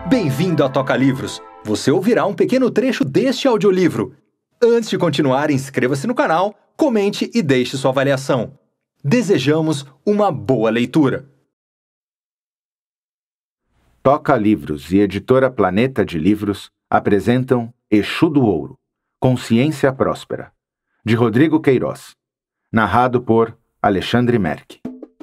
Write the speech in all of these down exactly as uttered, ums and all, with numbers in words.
Bem-vindo a Toca Livros! Você ouvirá um pequeno trecho deste audiolivro. Antes de continuar, inscreva-se no canal, comente e deixe sua avaliação. Desejamos uma boa leitura. Toca Livros e Editora Planeta de Livros apresentam Exu do Ouro, Consciência Próspera, de Rodrigo Queiroz, narrado por Alexandre Merck.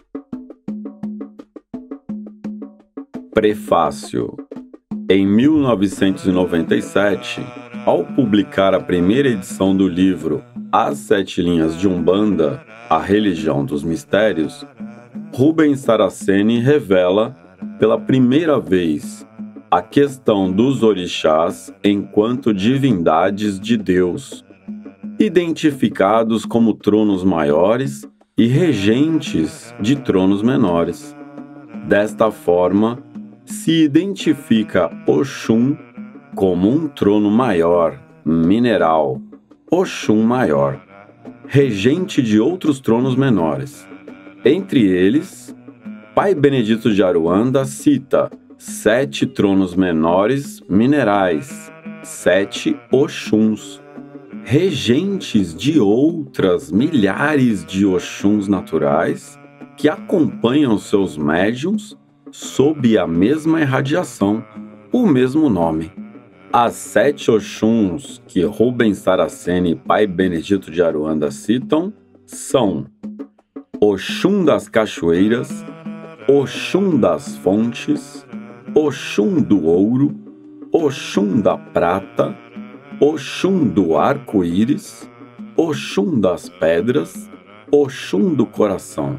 Prefácio. Em mil novecentos e noventa e sete, ao publicar a primeira edição do livro As Sete Linhas de Umbanda, a Religião dos Mistérios, Rubens Saraceni revela, pela primeira vez, a questão dos orixás enquanto divindades de Deus, identificados como tronos maiores e regentes de tronos menores. Desta forma, se identifica Oxum como um trono maior, mineral, Oxum maior, regente de outros tronos menores. Entre eles, Pai Benedito de Aruanda cita sete tronos menores minerais, sete Oxuns, regentes de outras milhares de Oxuns naturais que acompanham seus médiuns sob a mesma irradiação, o mesmo nome. As sete Oxuns que Rubens Saraceni e Pai Benedito de Aruanda citam são Oxum das Cachoeiras, Oxum das Fontes, Oxum do Ouro, Oxum da Prata, Oxum do Arco-Íris, Oxum das Pedras, Oxum do Coração.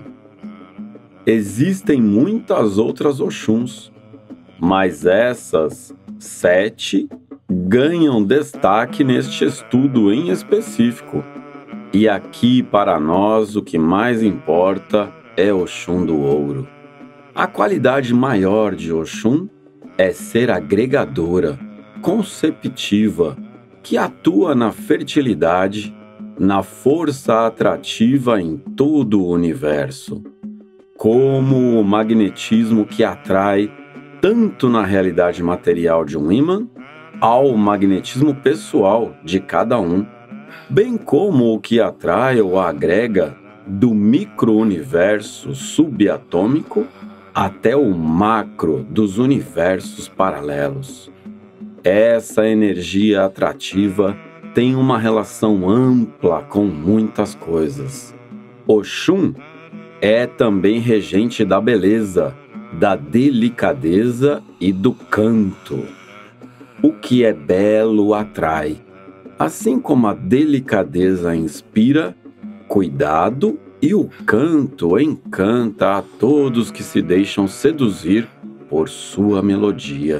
Existem muitas outras Oxuns, mas essas sete ganham destaque neste estudo em específico. E aqui, para nós, o que mais importa é Oxum do Ouro. A qualidade maior de Oxum é ser agregadora, conceptiva, que atua na fertilidade, na força atrativa em todo o universo. Como o magnetismo que atrai tanto na realidade material de um ímã, ao magnetismo pessoal de cada um, bem como o que atrai ou agrega do micro-universo subatômico até o macro dos universos paralelos. Essa energia atrativa tem uma relação ampla com muitas coisas. Oxum é também regente da beleza, da delicadeza e do canto. O que é belo atrai, assim como a delicadeza inspira cuidado e o canto encanta a todos que se deixam seduzir por sua melodia.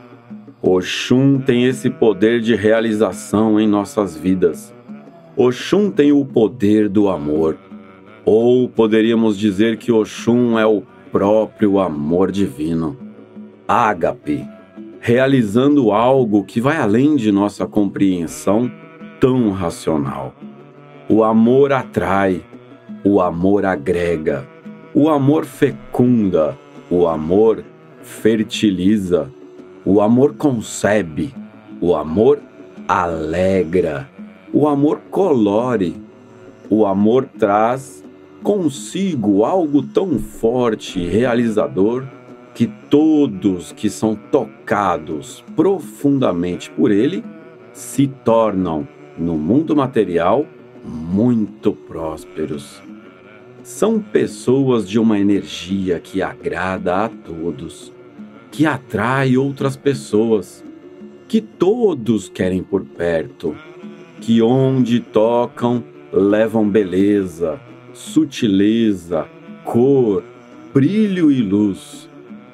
Oxum tem esse poder de realização em nossas vidas. Oxum tem o poder do amor. Ou poderíamos dizer que Oxum é o próprio amor divino. Ágape, realizando algo que vai além de nossa compreensão tão racional. O amor atrai, o amor agrega, o amor fecunda, o amor fertiliza, o amor concebe, o amor alegra, o amor colore, o amor traz consigo algo tão forte e realizador que todos que são tocados profundamente por ele se tornam, no mundo material, muito prósperos. São pessoas de uma energia que agrada a todos, que atrai outras pessoas, que todos querem por perto, que onde tocam levam beleza, sutileza, cor, brilho e luz.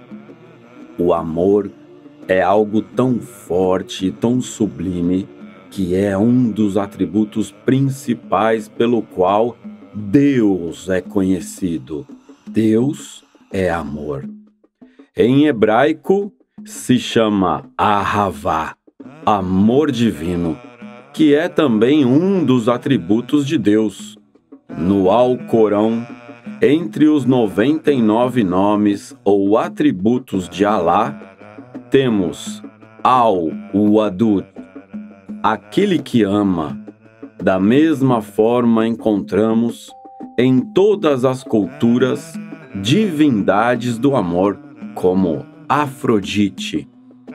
O amor é algo tão forte e tão sublime que é um dos atributos principais pelo qual Deus é conhecido. Deus é amor. Em hebraico se chama Ahavá, amor divino, que é também um dos atributos de Deus. No Alcorão, entre os noventa e nove nomes ou atributos de Alá, temos Al-Wadud, aquele que ama. Da mesma forma encontramos em todas as culturas divindades do amor, como Afrodite,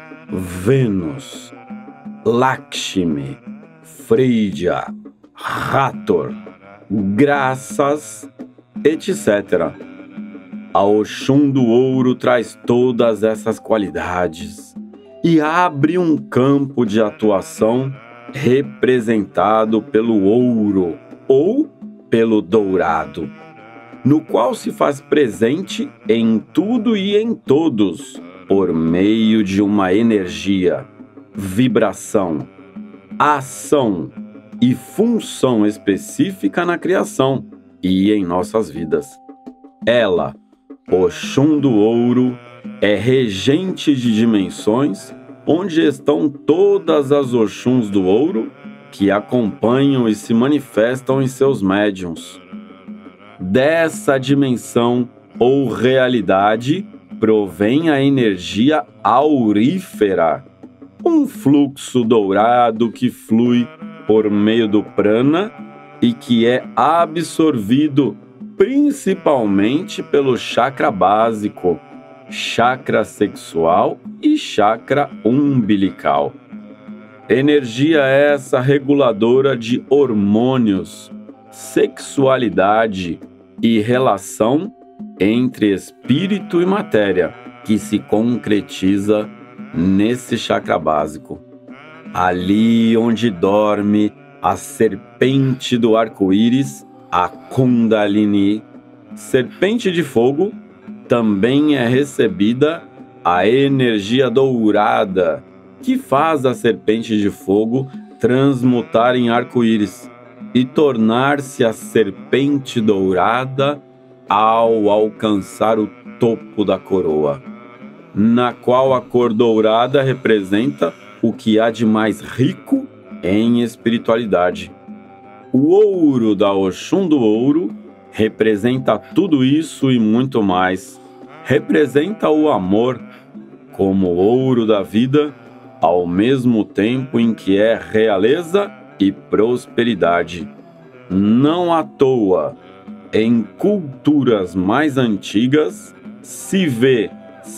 Vênus, Lakshmi, Freya, Hathor, Graças, etcétera. A Oxum do Ouro traz todas essas qualidades e abre um campo de atuação representado pelo ouro ou pelo dourado, no qual se faz presente em tudo e em todos, por meio de uma energia, vibração, ação e função específica na criação e em nossas vidas. Ela, Oxum do Ouro, é regente de dimensões onde estão todas as Oxuns do Ouro que acompanham e se manifestam em seus médiuns. Dessa dimensão ou realidade provém a energia aurífera, um fluxo dourado que flui por meio do prana e que é absorvido principalmente pelo chakra básico, chakra sexual e chakra umbilical. Energia essa reguladora de hormônios, sexualidade e relação entre espírito e matéria, que se concretiza nesse chakra básico. Ali onde dorme a serpente do arco-íris, a Kundalini, serpente de fogo, também é recebida a energia dourada, que faz a serpente de fogo transmutar em arco-íris e tornar-se a serpente dourada ao alcançar o topo da coroa, na qual a cor dourada representa o que há de mais rico em espiritualidade. O ouro da Oxum do Ouro representa tudo isso e muito mais. Representa o amor como ouro da vida, ao mesmo tempo em que é realeza e prosperidade. Não à toa, em culturas mais antigas, se vê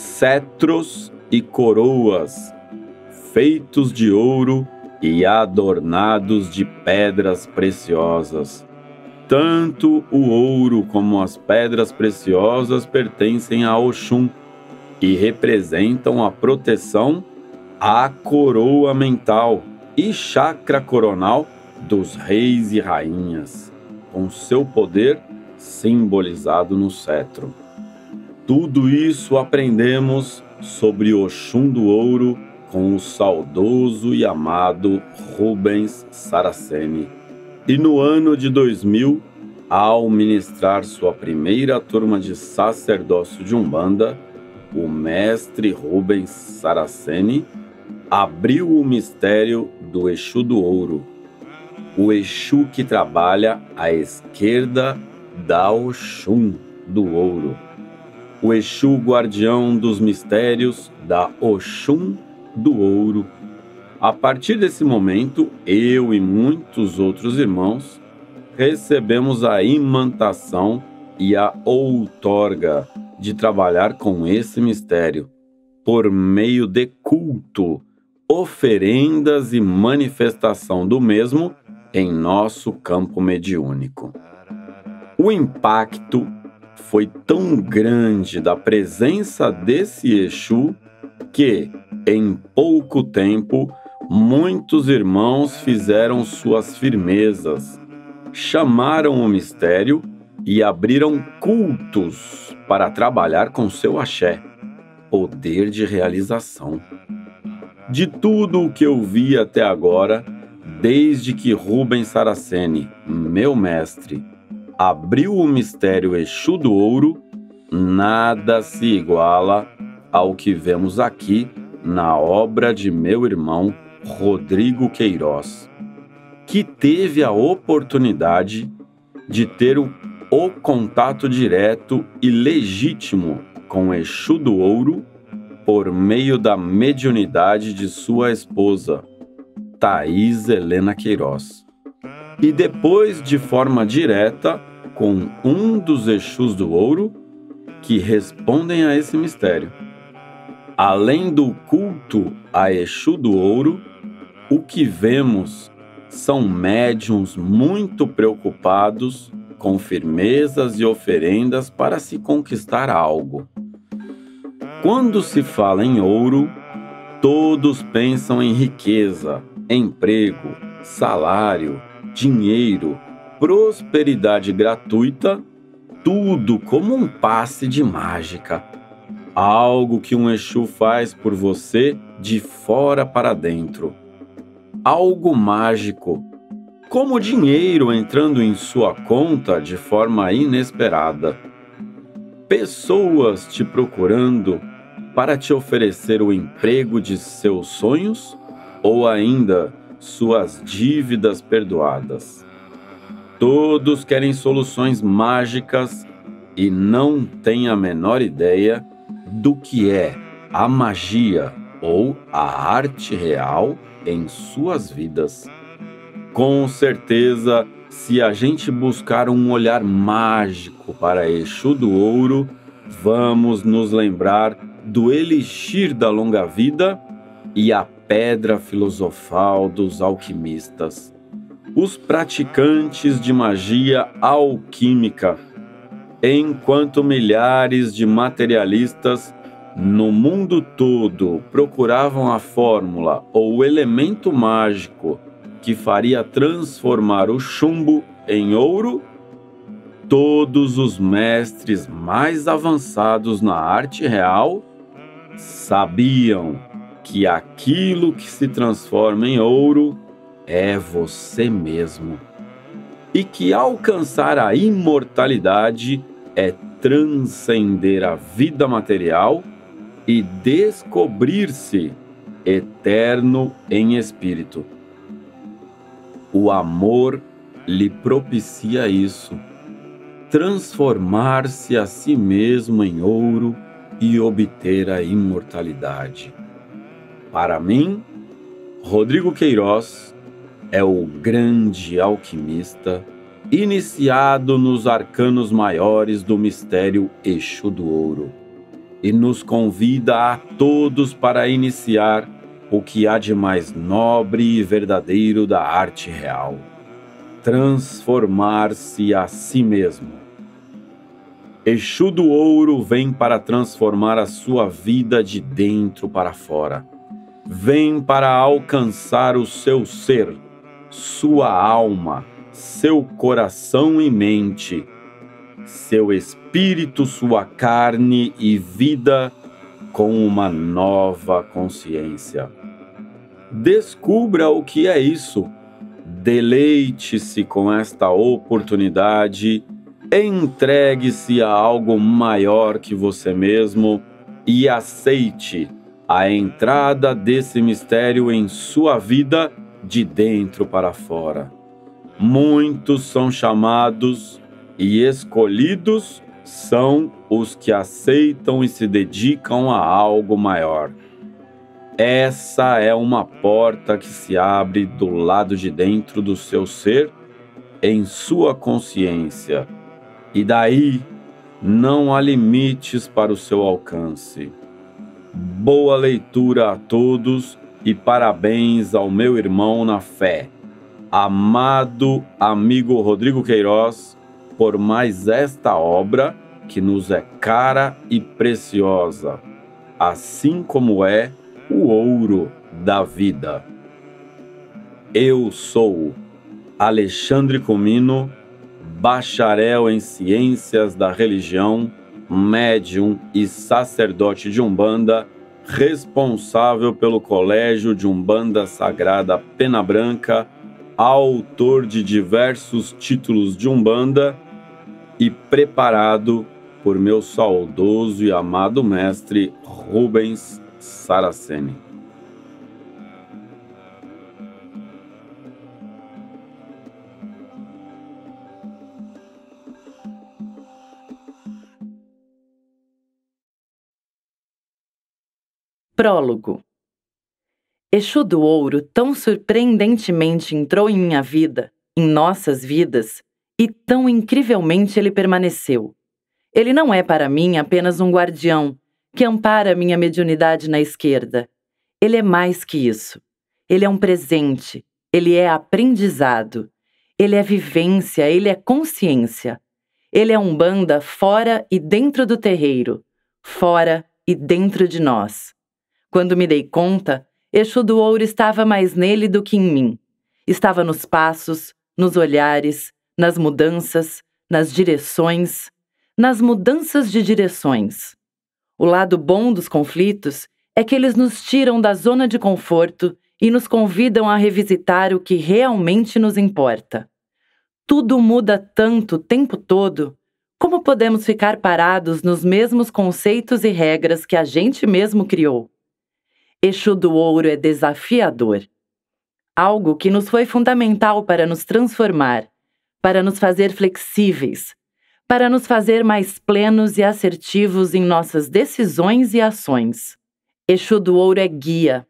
cetros e coroas feitos de ouro e adornados de pedras preciosas. Tanto o ouro como as pedras preciosas pertencem a Oxum e representam a proteção à coroa mental e chakra coronal dos reis e rainhas, com seu poder simbolizado no cetro. Tudo isso aprendemos sobre Oxum do Ouro com o saudoso e amado Rubens Saraceni. E no ano de dois mil, ao ministrar sua primeira turma de sacerdócio de Umbanda, o mestre Rubens Saraceni abriu o mistério do Exu do Ouro, o Exu que trabalha à esquerda da Oxum do Ouro, o Exu guardião dos mistérios da Oxum do Ouro. A partir desse momento, eu e muitos outros irmãos recebemos a imantação e a outorga de trabalhar com esse mistério por meio de culto, oferendas e manifestação do mesmo em nosso campo mediúnico. O impacto foi tão grande da presença desse Exu que, em pouco tempo, muitos irmãos fizeram suas firmezas, chamaram o mistério e abriram cultos para trabalhar com seu axé, poder de realização. De tudo o que eu vi até agora, desde que Rubens Saraceni, meu mestre, abriu o mistério Exu do Ouro, nada se iguala ao que vemos aqui na obra de meu irmão Rodrigo Queiroz, que teve a oportunidade de ter o, o contato direto e legítimo com Exu do Ouro por meio da mediunidade de sua esposa, Thaís Helena Queiroz, e depois de forma direta com um dos Exus do Ouro que respondem a esse mistério. Além do culto a Exu do Ouro, o que vemos são médiuns muito preocupados com firmezas e oferendas para se conquistar algo. Quando se fala em ouro, todos pensam em riqueza, emprego, salário, dinheiro, prosperidade gratuita, tudo como um passe de mágica. Algo que um Exu faz por você de fora para dentro. Algo mágico, como dinheiro entrando em sua conta de forma inesperada. Pessoas te procurando para te oferecer o emprego de seus sonhos ou ainda suas dívidas perdoadas. Todos querem soluções mágicas e não têm a menor ideia do que é a magia ou a arte real em suas vidas. Com certeza, se a gente buscar um olhar mágico para Exu do Ouro, vamos nos lembrar do elixir da longa vida e a pedra filosofal dos alquimistas, os praticantes de magia alquímica, enquanto milhares de materialistas no mundo todo procuravam a fórmula ou o elemento mágico que faria transformar o chumbo em ouro, todos os mestres mais avançados na arte real sabiam que aquilo que se transforma em ouro é você mesmo, e que alcançar a imortalidade é transcender a vida material e descobrir-se eterno em espírito. O amor lhe propicia isso, transformar-se a si mesmo em ouro e obter a imortalidade. Para mim, Rodrigo Queiroz é o grande alquimista iniciado nos arcanos maiores do mistério Exu do Ouro e nos convida a todos para iniciar o que há de mais nobre e verdadeiro da arte real: transformar-se a si mesmo. Exu do Ouro vem para transformar a sua vida de dentro para fora. Vem para alcançar o seu ser, sua alma, seu coração e mente, seu espírito, sua carne e vida com uma nova consciência. Descubra o que é isso. Deleite-se com esta oportunidade, entregue-se a algo maior que você mesmo e aceite a entrada desse mistério em sua vida de dentro para fora. Muitos são chamados e escolhidos são os que aceitam e se dedicam a algo maior. Essa é uma porta que se abre do lado de dentro do seu ser, em sua consciência, e daí não há limites para o seu alcance. Boa leitura a todos e parabéns ao meu irmão na fé, amado amigo Rodrigo Queiroz, por mais esta obra que nos é cara e preciosa, assim como é o ouro da vida. Eu sou Alexandre Comino, bacharel em Ciências da Religião, médium e sacerdote de Umbanda, responsável pelo Colégio de Umbanda Sagrada Pena Branca, autor de diversos títulos de Umbanda e preparado por meu saudoso e amado mestre Rubens Saraceni. Prólogo. Exu do Ouro tão surpreendentemente entrou em minha vida, em nossas vidas, e tão incrivelmente ele permaneceu. Ele não é para mim apenas um guardião que ampara minha mediunidade na esquerda. Ele é mais que isso. Ele é um presente, ele é aprendizado, ele é vivência, ele é consciência. Ele é Umbanda fora e dentro do terreiro, fora e dentro de nós. Quando me dei conta, Exu do Ouro estava mais nele do que em mim. Estava nos passos, nos olhares, nas mudanças, nas direções, nas mudanças de direções. O lado bom dos conflitos é que eles nos tiram da zona de conforto e nos convidam a revisitar o que realmente nos importa. Tudo muda tanto o tempo todo, como podemos ficar parados nos mesmos conceitos e regras que a gente mesmo criou? Exu do Ouro é desafiador. Algo que nos foi fundamental para nos transformar, para nos fazer flexíveis, para nos fazer mais plenos e assertivos em nossas decisões e ações. Exu do Ouro é guia,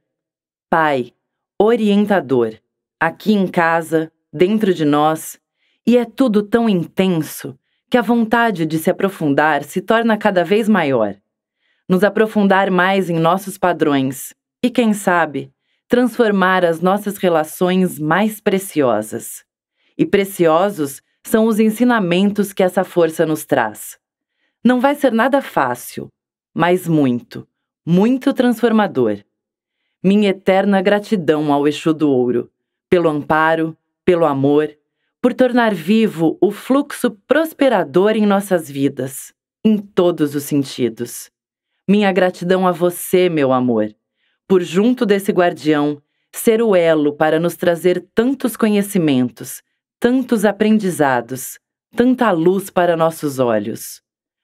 pai, orientador, aqui em casa, dentro de nós, e é tudo tão intenso que a vontade de se aprofundar se torna cada vez maior. Nos aprofundar mais em nossos padrões e, quem sabe, transformar as nossas relações mais preciosas. E preciosos são os ensinamentos que essa força nos traz. Não vai ser nada fácil, mas muito, muito transformador. Minha eterna gratidão ao Exu do Ouro, pelo amparo, pelo amor, por tornar vivo o fluxo prosperador em nossas vidas, em todos os sentidos. Minha gratidão a você, meu amor, por junto desse guardião, ser o elo para nos trazer tantos conhecimentos, tantos aprendizados, tanta luz para nossos olhos.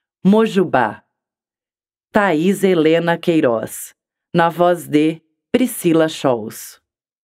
Mojubá. Thaís Helena Queiroz, na voz de Priscila Scholz.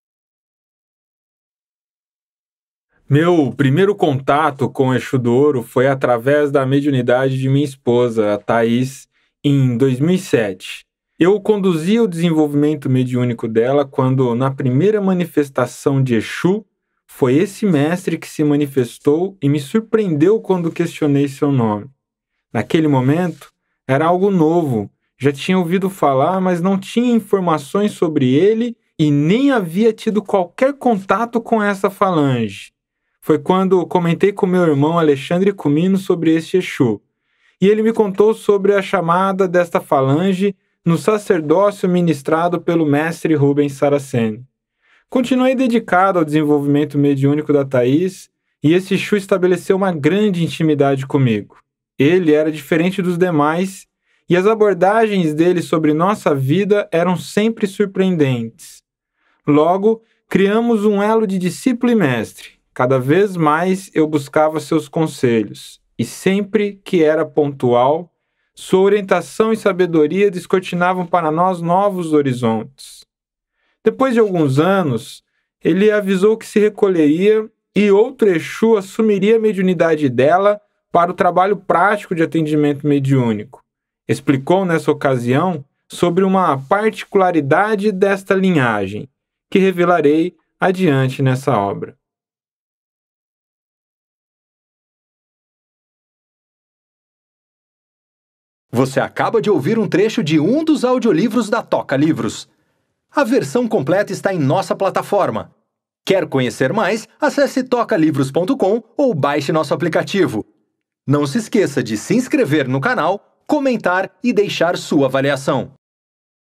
Meu primeiro contato com o Exu do Ouro foi através da mediunidade de minha esposa, a Thaís, em dois mil e sete. Eu conduzia o desenvolvimento mediúnico dela quando, na primeira manifestação de Exu, foi esse mestre que se manifestou e me surpreendeu quando questionei seu nome. Naquele momento, era algo novo, já tinha ouvido falar, mas não tinha informações sobre ele e nem havia tido qualquer contato com essa falange. Foi quando comentei com meu irmão Alexandre Comino sobre este Exu, e ele me contou sobre a chamada desta falange no sacerdócio ministrado pelo mestre Rubens Saraceni. Continuei dedicado ao desenvolvimento mediúnico da Thaís, e esse Exu estabeleceu uma grande intimidade comigo. Ele era diferente dos demais, e as abordagens dele sobre nossa vida eram sempre surpreendentes. Logo, criamos um elo de discípulo e mestre. Cada vez mais eu buscava seus conselhos, e sempre que era pontual, sua orientação e sabedoria descortinavam para nós novos horizontes. Depois de alguns anos, ele avisou que se recolheria e outro Exu assumiria a mediunidade dela para o trabalho prático de atendimento mediúnico. Explicou nessa ocasião sobre uma particularidade desta linhagem, que revelarei adiante nessa obra. Você acaba de ouvir um trecho de um dos audiolivros da Toca Livros. A versão completa está em nossa plataforma. Quer conhecer mais? Acesse toca livros ponto com ou baixe nosso aplicativo. Não se esqueça de se inscrever no canal, comentar e deixar sua avaliação.